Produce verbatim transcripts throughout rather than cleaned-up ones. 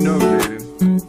know, Jaden?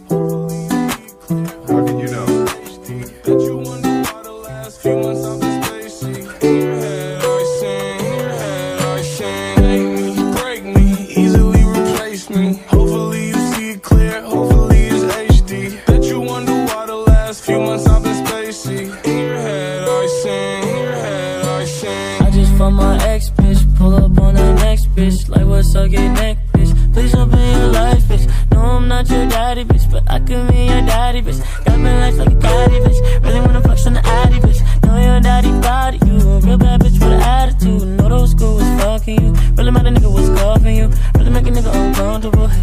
How can you know? Bet you wonder why the last few months I've been spacey. In your head I sing, in your head I sing. Make me, break me, easily replace me. Hopefully you see it clear, hopefully it's H D. Bet you wonder why the last few months I've been spacey. In your head I sing, in your head I sing. I just found my ex bitch, pull up on the next bitch. Like what's up, get neck bitch. Please open your life, bitch. No, I'm not your daddy, bitch, but I could be your daddy, bitch. Got me life like a caddy, bitch. Really wanna flex on the addy, bitch. Know your daddy body, you a real bad bitch with an attitude. Know those school was fucking you. Really mad a nigga was coughing you. Really make a nigga uncomfortable, hey.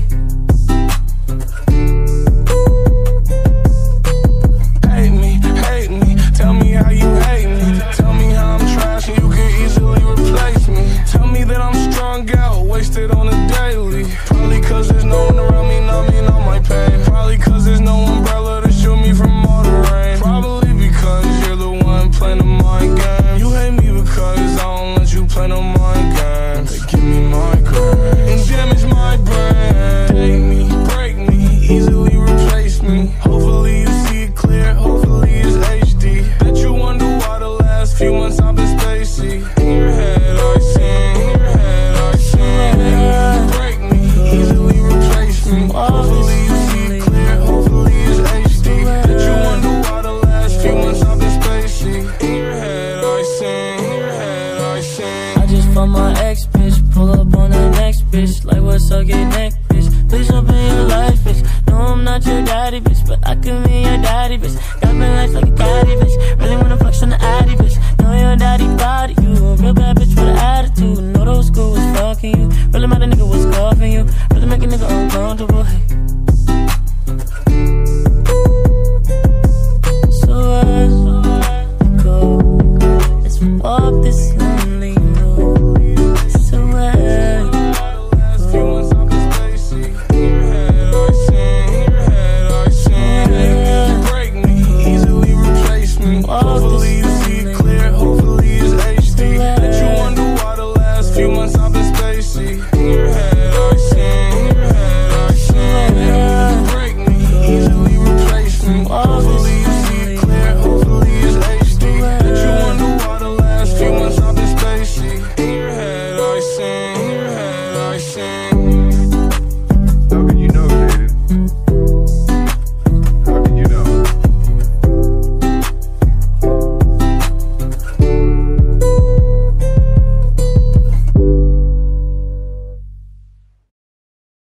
Hate me, hate me, tell me how you hate me. Tell me how I'm trash and you can easily replace me. Tell me that I'm strung out, wasted on a daily. Probably cause there's no one around me, numbing all my pain. Probably cause there's no umbrella to shield me from all the rain. Probably because you're the one playing the mind game. You hate me because I don't let you play no mind games. They give me migraine and damage my brain. Take me, break me, easily replace me. Hopefully you see it clear, hopefully it's H D. Bet you wonder why the last few months I've been spacey. In your head I sing, in your head I sing. Take me, break me, easily replace me. Hopefully you see it clear, hopefully it's H D. Bet you wonder why the last few months I've been spacey. In your head I sing, in your head I sing. I just found my ex bitch, pull up on the next bitch. Like what's up, get neck bitch. Please open your life, bitch. No, I'm not your daddy, bitch, but I could be your daddy, bitch. Got me life like a caddy, bitch. Really wanna flex on the addy, bitch. Know your daddy body, you a real bad bitch with an attitude. Know those school was fucking you. Really mad a nigga was coughing you.